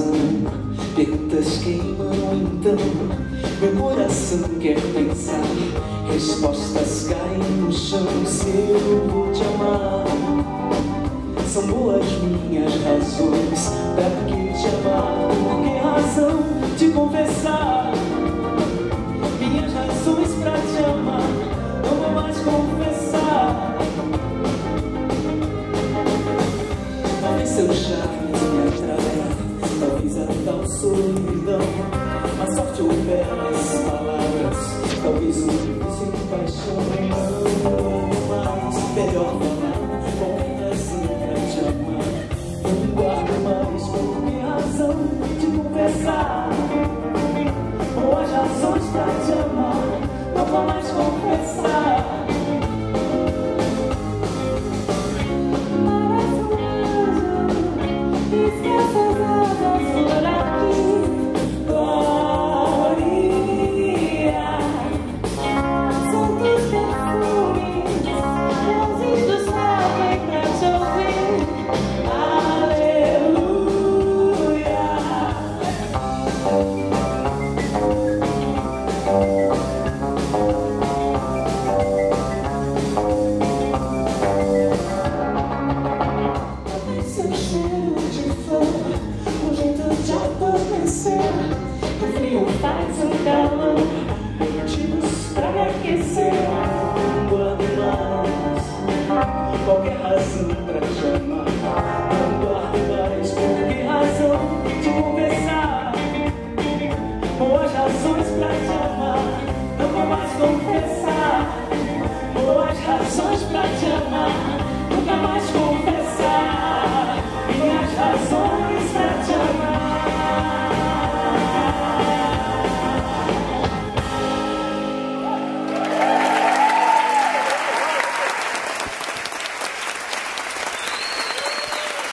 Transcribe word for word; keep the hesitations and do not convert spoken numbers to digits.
coração. Perguntas queimam então, meu coração quer pensar. Respostas caem no chão, se eu vou te amar. São boas minhas razões pra que te amar. Por que razão te confessar? Minhas razões pra te amar não vou mais confessar. Talvez seu charme me atrai, talvez a tal solidão, a sorte ou belas palavras, talvez um vício de paixão. Não mais, melhor falar, qualquer razão pra te amar. Não guardo mais, por que razão te confessar? Boas razões pra te amar, não vou mais confessar. O frio faz um calor, motivos pra me aquecer. Quando mais, qualquer razão pra te amar.